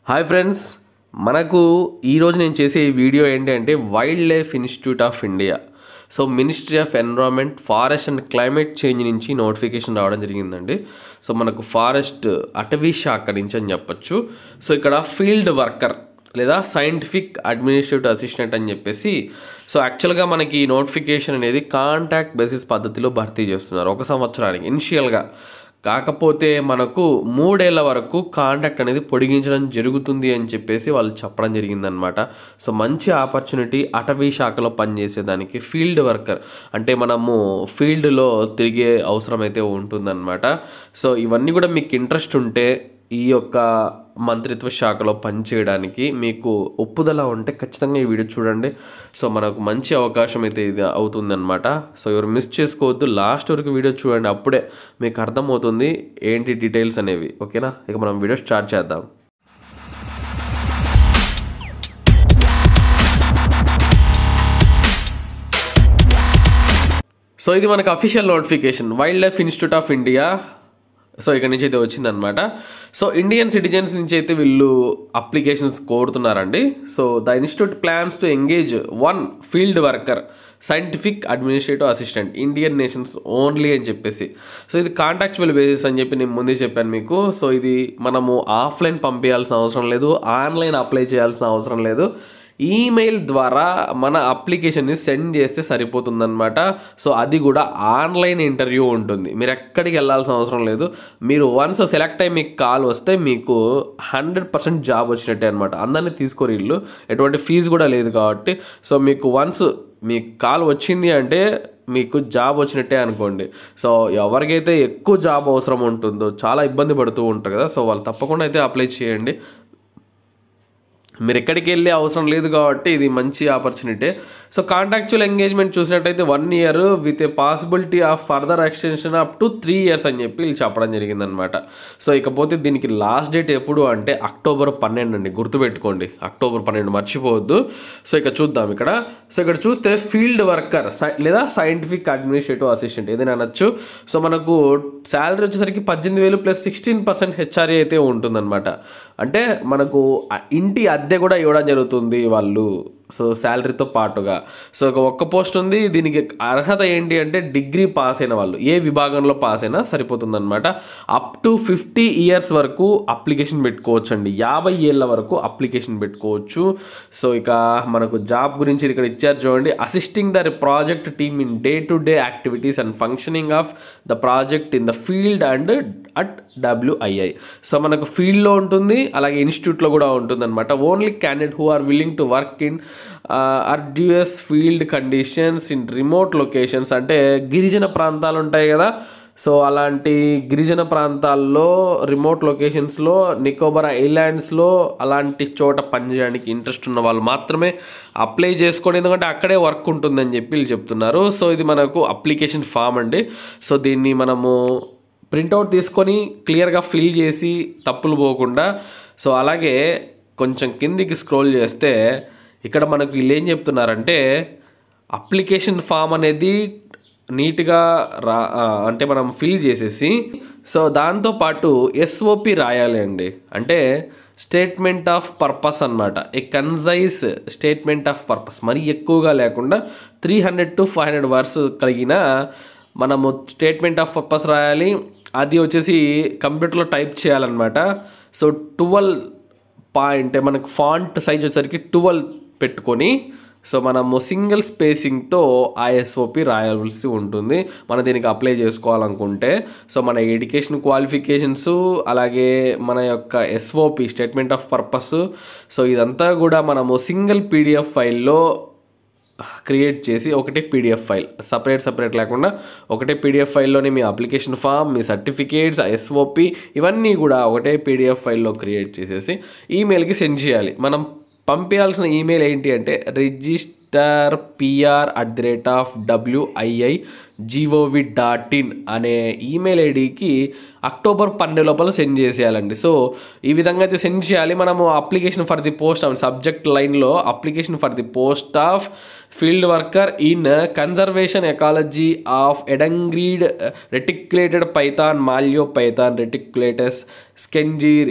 Hi friends, మనకు ఈరోజు నేను చేసే ఈ వీడియో ఏంటంటే wildlife institute of India. So ministry of environment, forest and climate change నుంచి నోటిఫికేషన్ రావడం జరిగిందండి. సో మనకు ఫారెస్ట్ అటవీ శాఖ నుంచి అని చెప్పచ్చు. సో ఇక్కడ ఫీల్డ్ వర్కర్ లేదా సైంటిఫిక్ అడ్మినిస్ట్రేటివ్ అసిస్టెంట్ అని చెప్పేసి, సో యాక్చువల్గా మనకి ఈ నోటిఫికేషన్ అనేది కాంట్రాక్ట్ బేసిస్ పద్ధతిలో భర్తీ చేస్తున్నారు 1 సంవత్సరానికి ఇనిషియల్గా. కాకపోతే మనకు 3 ఏళ్ల వరకు కాంట్రాక్ట్ అనేది పొడిగించడం జరుగుతుంది అని చెప్పేసి వాళ్ళు చెప్పడం జరిగిందనమాట. సో మంచి ఆపర్చునిటీ అటవీ శాఖలో పనిచేసేదానికి. ఫీల్డ్ వర్కర్ అంటే మనము ఫీల్డ్లో తిరిగే అవసరం అయితే ఉంటుందన్నమాట. సో ఇవన్నీ కూడా మీకు ఇంట్రెస్ట్ ఉంటే ఈ యొక్క మంత్రిత్వ శాఖలో పనిచేయడానికి మీకు ఒప్పుదల ఉంటే ఖచ్చితంగా ఈ వీడియో చూడండి. సో మనకు మంచి అవకాశం అయితే ఇది అవుతుందన్నమాట. సో ఎవరు మిస్ చేసుకోవద్దు, లాస్ట్ వరకు వీడియో చూడండి, అప్పుడే మీకు అర్థమవుతుంది ఏంటి డీటెయిల్స్ అనేవి. ఓకేనా, ఇక మనం వీడియో స్టార్ట్ చేద్దాం. సో ఇది మనకు official notification wildlife institute of India. So ఇక్కడ నుంచి అయితే వచ్చిందనమాట. సో ఇండియన్ సిటిజన్స్ నుంచి అయితే వీళ్ళు అప్లికేషన్స్ కోరుతున్నారండి. So the institute plans to engage 1 field worker scientific administrative assistant Indian nations only అని చెప్పేసి. సో ఇది కాంట్రాక్చువల్ బేసిస్ అని చెప్పి నేను ముందే చెప్పాను మీకు. సో ఇది మనము ఆఫ్లైన్ పంపించాల్సిన అవసరం లేదు, ఆన్లైన్ అప్లై చేయాల్సిన అవసరం లేదు. ఈమెయిల్ ద్వారా మన అప్లికేషన్ని సెండ్ చేస్తే సరిపోతుందన్నమాట. సో అది కూడా ఆన్లైన్ ఇంటర్వ్యూ ఉంటుంది, మీరు ఎక్కడికి వెళ్ళాల్సిన అవసరం లేదు. మీరు వన్స్ సెలెక్ట్ అయ్యి మీకు కాల్ వస్తే మీకు 100% జాబ్ వచ్చినట్టే అనమాట. అందరినీ తీసుకోరు వీళ్ళు, ఎటువంటి ఫీజు కూడా లేదు కాబట్టి. సో మీకు వన్స్ మీకు కాల్ వచ్చింది అంటే మీకు జాబ్ వచ్చినట్టే అనుకోండి. సో ఎవరికైతే ఎక్కువ జాబ్ అవసరం ఉంటుందో, చాలా ఇబ్బంది పడుతూ ఉంటారు కదా, సో వాళ్ళు తప్పకుండా అయితే అప్లై చేయండి. మీరు ఎక్కడికి వెళ్ళే అవసరం లేదు కాబట్టి ఇది మంచి ఆపర్చునిటీ. సో కాంట్రాక్చువల్ ఎంగేజ్మెంట్ చూసినట్టయితే 1 year with a possibility of further extension up to 3 years అని చెప్పి వీళ్ళు చెప్పడం జరిగిందనమాట. సో ఇకపోతే దీనికి లాస్ట్ డేట్ ఎప్పుడు అంటే October 12 అండి, గుర్తుపెట్టుకోండి, October 12 మర్చిపోవద్దు. సో ఇక చూద్దాం ఇక్కడ. సో ఇక్కడ చూస్తే ఫీల్డ్ వర్కర్ లేదా సైంటిఫిక్ అడ్మినిస్ట్రేటివ్ అసిస్టెంట్ ఏదైనా అనొచ్చు. సో మనకు శాలరీ వచ్చేసరికి 18,000 ప్లస్ 16% హెచ్ఆర్ఏ అయితే ఉంటుందన్నమాట. అంటే మనకు ఇంటి అద్దె కూడా ఇవ్వడం జరుగుతుంది వాళ్ళు, సో శాలరీతో పాటుగా. సో ఒక్క పోస్ట్ ఉంది. దీనికి అర్హత ఏంటి అంటే డిగ్రీ పాస్ అయిన వాళ్ళు, ఏ విభాగంలో పాస్ అయినా సరిపోతుందన్నమాట. అప్ టు 50 years వరకు అప్లికేషన్ పెట్టుకోవచ్చు అండి, 50 ఏళ్ళ వరకు అప్లికేషన్ పెట్టుకోవచ్చు. సో ఇక మనకు జాబ్ గురించి ఇక్కడ ఇచ్చారు చూడండి. Assisting the project team in day to day activities and functioning of the project in the field and at WII. So మనకు ఫీల్డ్లో ఉంటుంది, అలాగే ఇన్స్టిట్యూట్లో కూడా ఉంటుంది అనమాట. Only candidate who are willing to work in arduous field conditions in remote locations. అంటే గిరిజన ప్రాంతాలు ఉంటాయి కదా, సో అలాంటి గిరిజన ప్రాంతాల్లో రిమోట్ లొకేషన్స్లో, నికోబార్ ఐలాండ్స్లో అలాంటి చోట పనిచేయడానికి ఇంట్రెస్ట్ ఉన్న వాళ్ళు మాత్రమే అప్లై చేసుకోండి, ఎందుకంటే అక్కడే వర్క్ ఉంటుందని చెప్పి వీళ్ళు చెప్తున్నారు. సో ఇది మనకు అప్లికేషన్ ఫామ్ అండి. సో దీన్ని మనము ప్రింట్అవుట్ తీసుకొని క్లియర్గా ఫిల్ చేసి తప్పులు పోకుండా. సో అలాగే కొంచెం కిందికి స్క్రోల్ చేస్తే ఇక్కడ మనకు వీళ్ళు ఏం చెప్తున్నారంటే అప్లికేషన్ ఫామ్ అనేది నీట్గా అంటే మనం ఫిల్ చేసేసి, సో దాంతోపాటు SOP రాయాలి అండి. అంటే స్టేట్మెంట్ ఆఫ్ పర్పస్ అన్నమాట. A concise statement of purpose, మరీ ఎక్కువగా లేకుండా 300 to 500 words కలిగిన మనము స్టేట్మెంట్ ఆఫ్ పర్పస్ రాయాలి. అది వచ్చేసి కంప్యూటర్లో టైప్ చేయాలన్నమాట. సో 12 పాయింట్ మనకు ఫాంట్ సైజ్ వచ్చేసరికి 12 పెట్టుకొని, సో మనము సింగిల్ స్పేసింగ్తో ఆ SOP రాయాల్సి ఉంటుంది మనం దీనికి అప్లై చేసుకోవాలనుకుంటే. సో మన ఎడ్యుకేషన్ క్వాలిఫికేషన్స్, అలాగే మన యొక్క SOP statement of purpose, so ఇదంతా కూడా మనము సింగిల్ PDF ఫైల్లో క్రియేట్ చేసి, ఒకటే PDF ఫైల్, సపరేట్ లేకుండా ఒకటే PDF ఫైల్లోనే మీ అప్లికేషన్ ఫామ్, మీ సర్టిఫికేట్స్, SOP ఇవన్నీ కూడా ఒకటే PDF ఫైల్లో క్రియేట్ చేసేసి ఈమెయిల్కి సెండ్ చేయాలి. మనం పంపించాల్సిన ఈమెయిల్ ఏంటి అంటే registerpr@WII gov.in అనే ఈమెయిల్ ఐడికి అక్టోబర్ 12 లోపల సెండ్ చేసేయాలండి. సో ఈ విధంగా అయితే సెండ్ చేయాలి. మనము application for the post of subject లైన్లో application for the post of field worker in conservation ecology of endangered reticulated python Malayopython reticulatus Schneider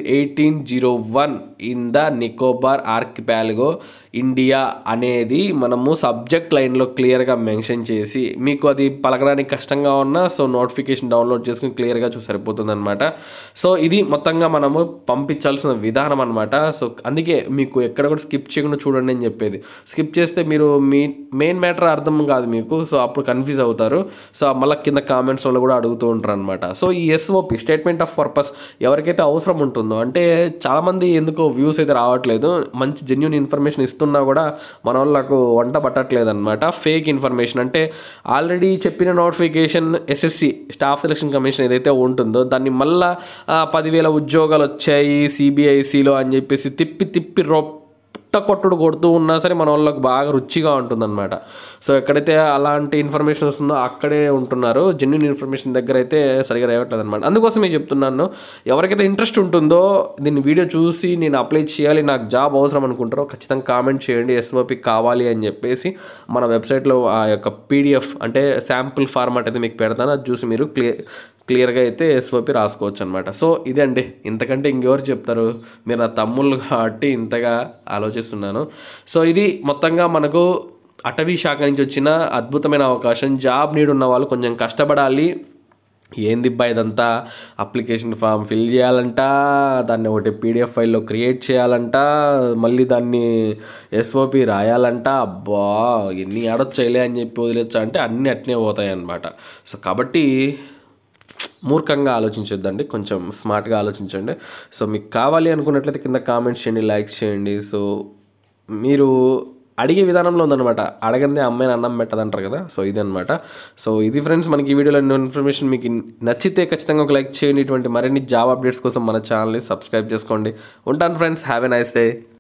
1801 in the Nicobar archipelago India అనేది మనము subject లైన్లో క్లియర్గా మెన్షన్ చేసి, మీకు అది పలకడానికి కష్టంగా ఉన్నా సో నోటిఫికేషన్ డౌన్లోడ్ చేసుకుని క్లియర్గా చూసి సరిపోతుంది అనమాట. సో ఇది మొత్తంగా మనము పంపించాల్సిన విధానం అనమాట. సో అందుకే మీకు ఎక్కడ కూడా స్కిప్ చేయకుండా చూడండి అని చెప్పేది. స్కిప్ చేస్తే మీరు మీ మెయిన్ మ్యాటర్ అర్థం కాదు మీకు, సో అప్పుడు కన్ఫ్యూజ్ అవుతారు. సో మళ్ళీ కింద కామెంట్స్లో కూడా అడుగుతూ ఉంటారు అనమాట. సో ఈ ఎస్ఓపి స్టేట్మెంట్ ఆఫ్ పర్పస్ ఎవరికైతే అవసరం ఉంటుందో, అంటే చాలామంది ఎందుకో వ్యూస్ అయితే రావట్లేదు, మంచి జెన్యూన్ ఇన్ఫర్మేషన్ ఇస్తున్నా కూడా మన వాళ్ళకు వంట పట్టట్లేదు అనమాట. ఫేక్ ఇన్ఫర్మేషన్ అంటే ఆల్రెడీ చెప్పిన notification SSC staff selection commission ఏదైతే ఉంటుందో దాన్ని మళ్ళీ 10,000 ఉద్యోగాలు వచ్చాయి సిబిఐసిలో అని చెప్పేసి తిప్పి కొట్టుడు కొడుతూ ఉన్నా సరే మన వాళ్ళకి బాగా రుచిగా ఉంటుందన్నమాట. సో ఎక్కడైతే అలాంటి ఇన్ఫర్మేషన్ వస్తుందో అక్కడే ఉంటున్నారు, జెన్యూన్ ఇన్ఫర్మేషన్ దగ్గర అయితే సరిగా రావట్లేదు అనమాట. అందుకోసమే చెప్తున్నాను, ఎవరికైతే ఇంట్రెస్ట్ ఉంటుందో దీన్ని వీడియో చూసి నేను అప్లై చేయాలి, నాకు జాబ్ అవసరం అనుకుంటారో ఖచ్చితంగా కామెంట్ చేయండి, ఎస్ఓపి కావాలి అని చెప్పేసి. మన వెబ్సైట్లో ఆ యొక్క పీడిఎఫ్ అంటే శాంపుల్ ఫార్మాట్ అయితే మీకు పెడతాను, అది చూసి మీరు క్లియర్గా అయితే ఎస్ఓపి రాసుకోవచ్చు అనమాట. సో ఇదే అండి, ఇంతకంటే ఇంకెవరు చెప్తారు, మీరు నా తమ్ముళ్ళు కాబట్టి ఇంతగా ఆలోచిస్తున్నాను. సో ఇది మొత్తంగా మనకు అటవీ శాఖ నుంచి వచ్చిన అద్భుతమైన అవకాశం. జాబ్ నీడ్ ఉన్న వాళ్ళు కొంచెం కష్టపడాలి. ఏందిబ్బా ఇదంతా, అప్లికేషన్ ఫామ్ ఫిల్ చేయాలంట, దాన్ని ఒకటి పీడిఎఫ్ ఫైల్లో క్రియేట్ చేయాలంట, మళ్ళీ దాన్ని ఎస్ఓపి రాయాలంట. అబ్బా ఎన్ని ఆడొచ్చాయిలే అని చెప్పి వదిలేచ్చా అంటే అన్నీ అట్నే పోతాయి అన్నమాట. సో కాబట్టి మూర్ఖంగా ఆలోచించొద్దండి, కొంచెం స్మార్ట్గా ఆలోచించండి. సో మీకు కావాలి అనుకున్నట్లయితే కింద కామెంట్స్ చేయండి, లైక్స్ చేయండి. సో మీరు అడిగే విధానంలో ఉందన్నమాట, అడగందే అమ్మాయిని అన్నం పెట్టదంటారు కదా, సో ఇది అనమాట. సో ఇది ఫ్రెండ్స్, మనకి ఈ వీడియోలో ఇన్ఫర్మేషన్ మీకు నచ్చితే ఖచ్చితంగా ఒక లైక్ చేయండి. ఇటువంటి మరిన్ని జాబ్ అప్డేట్స్ కోసం మన ఛానల్ని సబ్స్క్రైబ్ చేసుకోండి. ఉంటాను friends, have a nice day.